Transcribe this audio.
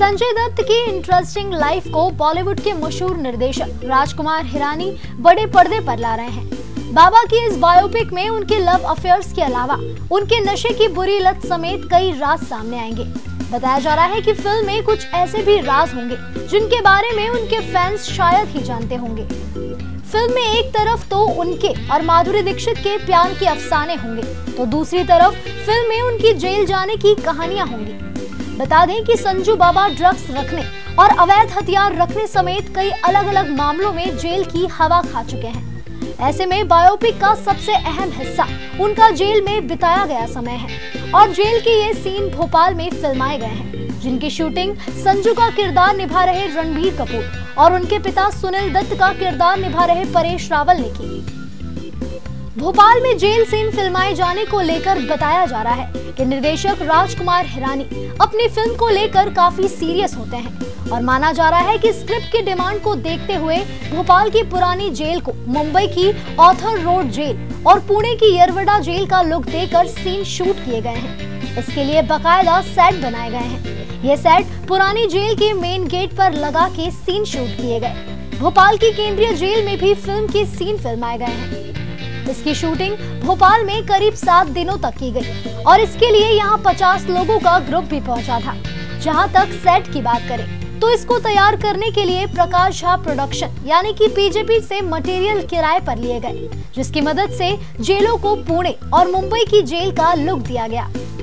संजय दत्त की interesting life को बॉलीवुड के मशहूर निर्देशक राजकुमार हिरानी बड़े पर्दे पर ला रहे हैं। बाबा की इस बायोपिक में उनके लव अफेयर्स के अलावा उनके नशे की बुरी लत समेत कई राज सामने आएंगे। बताया जा रहा है कि फिल्म में कुछ ऐसे भी राज होंगे जिनके बारे में उनके फैंस शायद ही जानते होंगे। फिल्म में एक तरफ तो उनके और माधुरी दीक्षित के प्यार के अफसाने होंगे, तो दूसरी तरफ फिल्म में उनकी जेल जाने की कहानियां होंगी। बता दें कि संजू बाबा ड्रग्स रखने और अवैध हथियार रखने समेत कई अलग अलग मामलों में जेल की हवा खा चुके हैं। ऐसे में बायोपिक का सबसे अहम हिस्सा उनका जेल में बिताया गया समय है और जेल के ये सीन भोपाल में फिल्माए गए हैं, जिनकी शूटिंग संजू का किरदार निभा रहे रणबीर कपूर और उनके पिता सुनील दत्त का किरदार निभा रहे परेश रावल ने की। भोपाल में जेल सीन फिल्माए जाने को लेकर बताया जा रहा है कि निर्देशक राजकुमार हिरानी अपनी फिल्म को लेकर काफी सीरियस होते हैं और माना जा रहा है कि स्क्रिप्ट की डिमांड को देखते हुए भोपाल की पुरानी जेल को मुंबई की ऑथर रोड जेल और पुणे की येरवडा जेल का लुक देकर सीन शूट किए गए हैं। इसके लिए बाकायदा सेट बनाए गए हैं। ये सेट पुरानी जेल के मेन गेट पर लगा के सीन शूट किए गए। भोपाल की केंद्रीय जेल में भी फिल्म के सीन फिल्माए गए हैं। इसकी शूटिंग भोपाल में करीब 7 दिनों तक की गई और इसके लिए यहाँ 50 लोगों का ग्रुप भी पहुंचा था। जहां तक सेट की बात करें तो इसको तैयार करने के लिए प्रकाश झा प्रोडक्शन यानी कि पीजेपी से मटेरियल किराए पर लिए गए, जिसकी मदद से जेलों को पुणे और मुंबई की जेल का लुक दिया गया।